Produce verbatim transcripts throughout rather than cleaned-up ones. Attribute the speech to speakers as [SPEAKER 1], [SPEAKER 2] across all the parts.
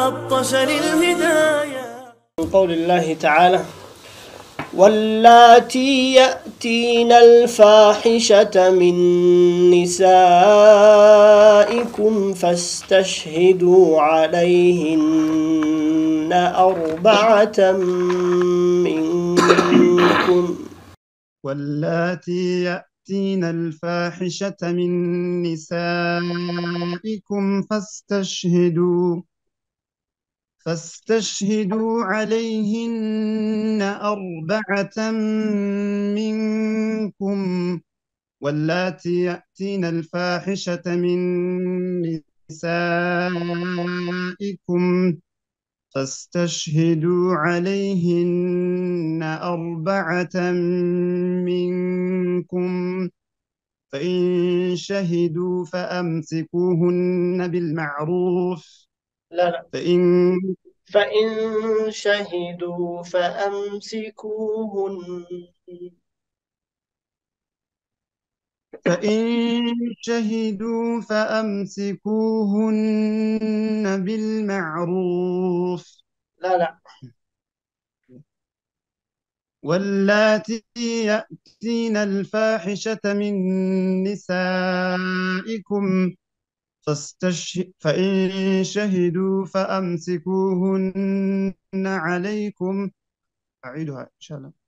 [SPEAKER 1] عطش للهداية.
[SPEAKER 2] من قول الله تعالى: واللاتي يأتين الفاحشة من نسائكم فاستشهدوا عليهن أربعة منكم
[SPEAKER 3] واللاتي يأتين الفاحشة من نسائكم فاستشهدوا فاستشهدوا عليهن أربعة منكم واللاتي يأتين الفاحشة من نسائكم فاستشهدوا عليهن أربعة منكم فإن شهدوا فأمسكوهن بالمعروف
[SPEAKER 2] لا لا
[SPEAKER 3] فإن
[SPEAKER 2] فإن شهدوا فأمسكوهن
[SPEAKER 3] فإن شهدوا فأمسكوهن بالمعروف
[SPEAKER 2] لا لا
[SPEAKER 3] واللاتي يأتين الفاحشة من نسائكم فاستشهد فإن شهدوا فأمسكوهن عليكم أعيدها إن شاء الله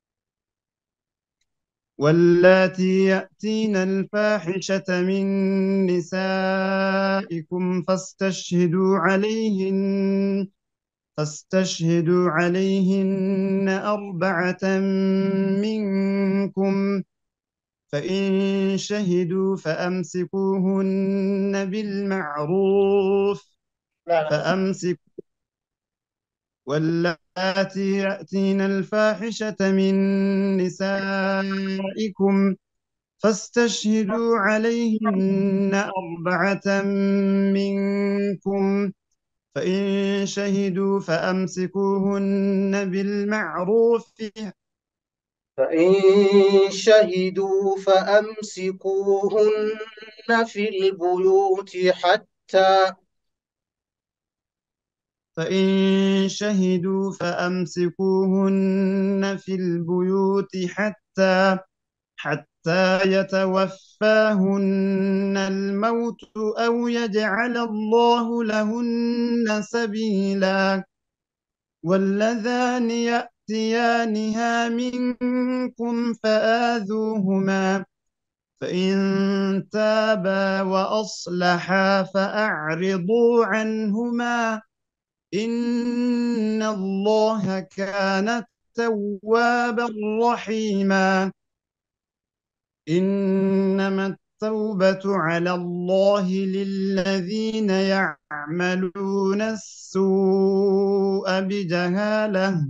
[SPEAKER 3] واللاتي يأتين الفاحشة من نسائكم فاستشهدوا عليهن فاستشهدوا عليهن أربعة منكم فإن شهدوا فأمسكوهن بالمعروف
[SPEAKER 2] لا لا
[SPEAKER 3] فأمسك واللاتي يأتين الفاحشة من نسائكم فاستشهدوا عليهن أربعة منكم فإن شهدوا فأمسكوهن بالمعروف
[SPEAKER 2] فإن شهدوا فأمسكوهن في البيوت حتى
[SPEAKER 3] فإن شهدوا فأمسكوهن في البيوت حتى حتى يتوفاهن الموت أو يجعل الله لهن سبيلا واللذان يأتيانها منكم فآذوهما فإن تابا وأصلحا فأعرضوا عنهما إن الله كان توابا رحيما إنما التوبة على الله للذين يعملون السوء بجهالة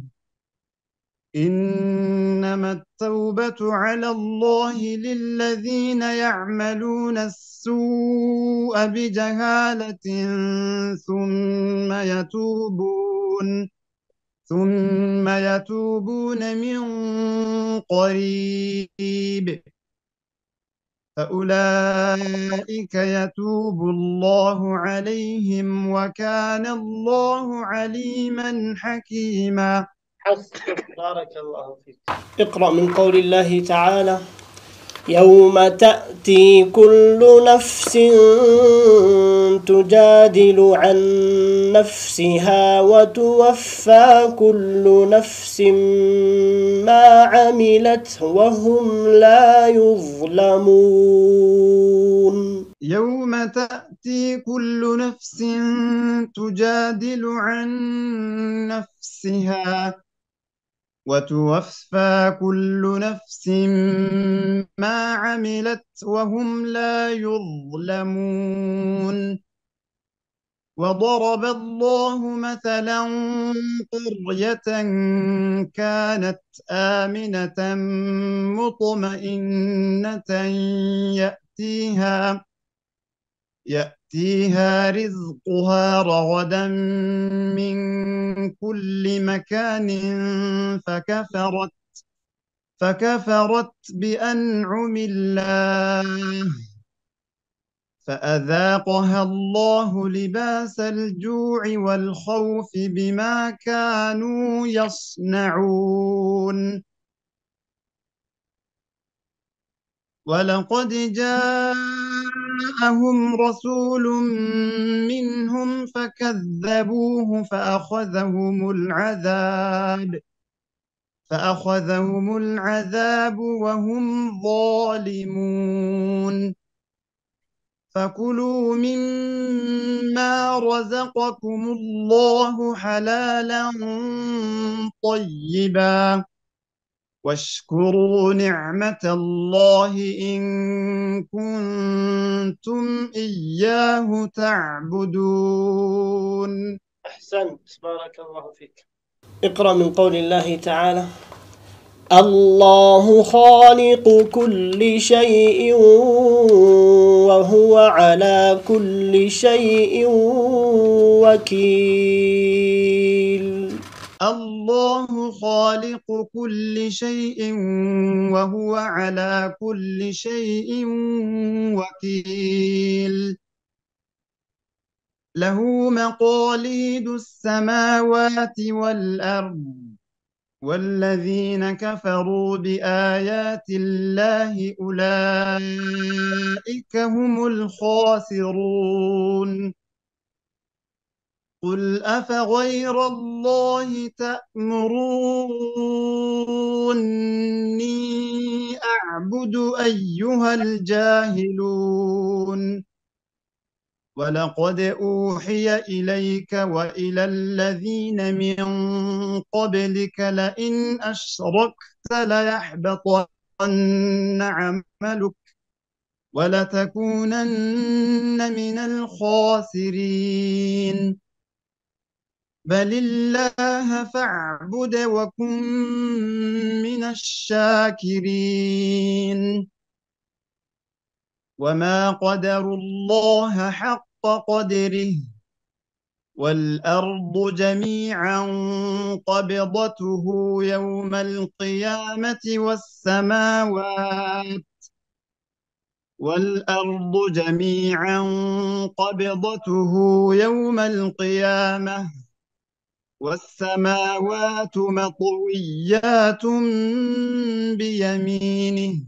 [SPEAKER 3] إنما التوبة على الله للذين يعملون السوء بجهالة ثم يتوبون ثم يتوبون من قريب فأولئك يتوب الله عليهم وكان الله عليما حكيما.
[SPEAKER 2] حسبك بارك الله فيك. اقرأ من قول الله تعالى: يوم تأتي كل نفس تجادل عن نفسها وتوفى كل نفس ما عملت وهم لا يظلمون.
[SPEAKER 3] يوم تأتي كل نفس تجادل عن نفسها وتوفى كل نفس ما عملت وهم لا يظلمون وضرب الله مثلا قرية كانت آمنة مطمئنة يأتيها يأتيها رزقها رغدا من كل مكان فكفرت فكفرت بأنعم الله فأذاقها الله لباس الجوع والخوف بما كانوا يصنعون ولقد جاءهم رسول منهم فكذبوه فأخذهم العذاب فأخذهم العذاب وهم ظالمون فكلوا مما رزقكم الله حلالا طيبا واشكروا نعمة الله إن كنتم إياه تعبدون.
[SPEAKER 2] أحسنت بارك الله فيك. اقرأ من قول الله تعالى: الله خالق كل شيء وهو على كل شيء وكيل.
[SPEAKER 3] الله خالق كل شيء وهو على كل شيء وكيل له مقاليد السماوات والأرض والذين كفروا بآيات الله أولئك هم الخاسرون قل أفغير الله تأمروني أعبد أيها الجاهلون ولقد أوحي إليك وإلى الذين من قبلك لئن أشركت ليحبطن عملك ولتكونن من الخاسرين بل الله فاعبد وكن من الشاكرين وما قدروا الله حق قدره والأرض جميعا قبضته يوم القيامة والسماوات والأرض جميعا قبضته يوم القيامة والسماوات مطويات بيمينه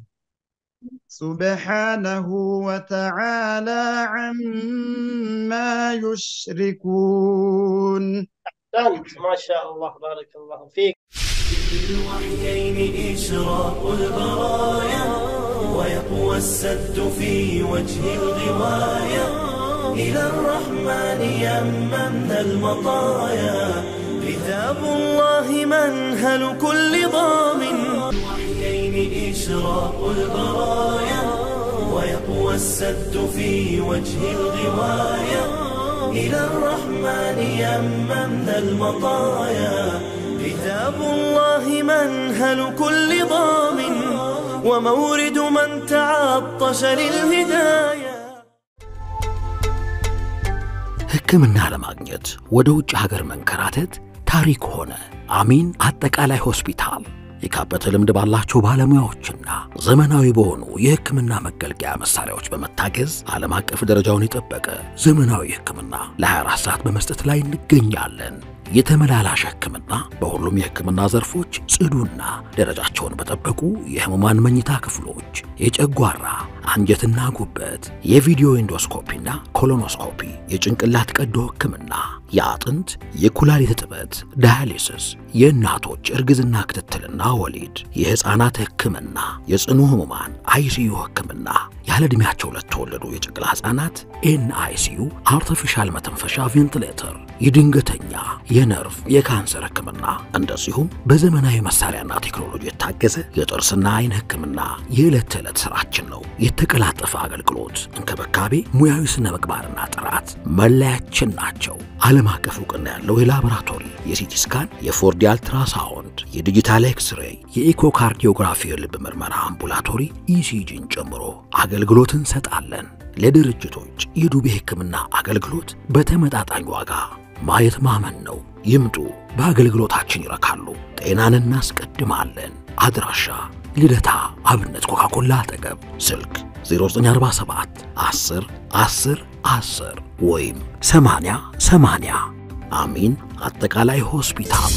[SPEAKER 3] سبحانه وتعالى عما يشركون.
[SPEAKER 2] أحسنت ما شاء الله بارك الله فيك.
[SPEAKER 1] بالوحيين إشراق البرايا ويقوى السد في وجه الغواية إلى الرحمن يممنا المطايا كتاب الله منهل كل ضامن بالوحيين إشراق البرايا ويقوى السد في وجه الغواية إلى الرحمن يممنا المطايا كتاب الله منهل كل ضامن ومورد من تعطش للهداية.
[SPEAKER 4] ሕክምና ለማግኘት ወደ ውጭ ሀገር መንከራተት ታሪክ ሆነ። አሚን አጠቃላይ ሆስፒታል የካበተ ልምድ ባላቸው ባለሙያዎችና ዘመናዊ በሆኑ የሕክምና መገልገያ መሳሪያዎች በመታገዝ ዓለም አቀፍ ደረጃውን የጠበቀ ዘመናዊ ሕክምና ለ24 ሰዓት በመስጠት ላይ እንገኛለን። የተመላላሽ ሕክምና በሁሉም የሕክምና ዘርፎች ጽዱና ደረጃቸውን በጠበቁ የህሙማን መኝታ ክፍሎች የጨጓራ አንጀትና ጉበት የቪዲዮ ኢንዶስኮፒና ኮሎኖስኮፒ የጭንቅላት ቀዶ ሕክምና የአጥንት የኩላሊት እጥበት ዳያሊሲስ የእናቶች እርግዝና ክትትልና ወሊድ የህፃናት ሕክምና የጽኑ ህሙማን አይሲዩ ሕክምና ያለ ዕድሜያቸው ለተወለዱ የጨቅላ ህፃናት ኤንአይሲዩ አርቲፊሻል መተንፈሻ ቬንቲሌተር የድንገተኛ የነርቭ የካንሰር ሕክምና እንደዚሁም በዘመናዊ መሳሪያና ቴክኖሎጂ የታገዘ የጥርስና አይን ሕክምና የዕለት ተዕለት ስራችን ነው። የተቀላጠፈ አገልግሎት እንክብካቤ ሙያዊ ስነ ምግባርና ጥራት መለያችን ናቸው። ዓለም አቀፍ ዕውቅና ያለው የላቦራቶሪ የሲቲ ስካን የፎርዲ አልትራሳውንድ የዲጂታል ኤክስሬይ የኢኮካርዲዮግራፊ የልብ ምርመራ አምቡላቶሪ ኢሲጂን ጨምሮ አገልግሎት እንሰጣለን። ለድርጅቶች የዱቤ ሕክምና አገልግሎት በተመጣጣኝ ዋጋ ማየት ማመን ነው። ይምጡ፣ በአገልግሎታችን ይረካሉ። ጤናን እናስቀድማለን። አድራሻ ልደታ አብነት ኮካኮላ አጠገብ፣ ስልክ ዜሮ ዘጠኝ አርባ ሰባት አስር አስር አስር ወይም ሰማንያ ሰማንያ አሚን አጠቃላይ ሆስፒታል።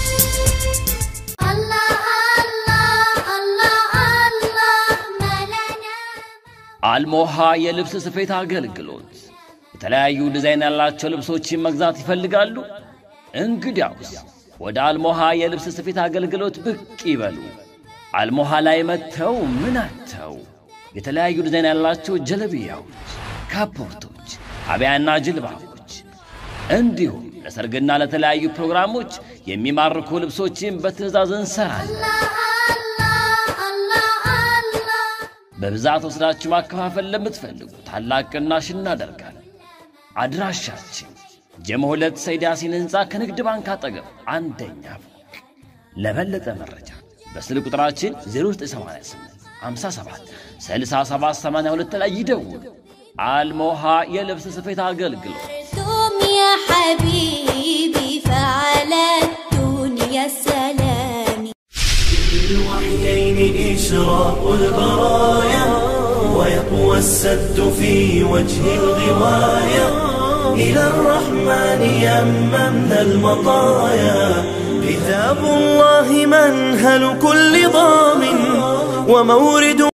[SPEAKER 5] አልሞሃ የልብስ ስፌት አገልግሎት የተለያዩ ዲዛይን ያላቸው ልብሶችን መግዛት ይፈልጋሉ? እንግዲያውስ ወደ አልሞሃ የልብስ ስፌት አገልግሎት ብቅ ይበሉ። አልሞሃ ላይ መተው ምን አተው የተለያዩ ዲዛይን ያላቸው ጀለቢያዎች፣ ካፖርቶች፣ አብያና ጅልባቦች እንዲሁም ለሰርግና ለተለያዩ ፕሮግራሞች የሚማርኩ ልብሶችን በትዕዛዝ እንሰራለን። በብዛት ወስዳችሁ ማከፋፈል ለምትፈልጉ ታላቅ ቅናሽ እናደርጋለን። አድራሻችን ጀሞ ሁለት ሰይድ ያሲን ህንጻ ከንግድ ባንክ አጠገብ አንደኛ ፎቅ። ለበለጠ መረጃ በስልክ ቁጥራችን ዜሮ ዘጠኝ ሰማንያ ስምንት ሃምሳ ሰባት ስልሳ ሰባት ሰማንያ ሁለት ላይ ይደውሉ። አልሞሃ የልብስ ስፌት አገልግሎት
[SPEAKER 6] يا حبيبي فعلى الدنيا السلام.
[SPEAKER 1] بالوحيين إشراق البرايا ويقوى السد في وجه الغواية إلى الرحمن يممنا المطايا. كتاب الله منهل كل ضامن ومورد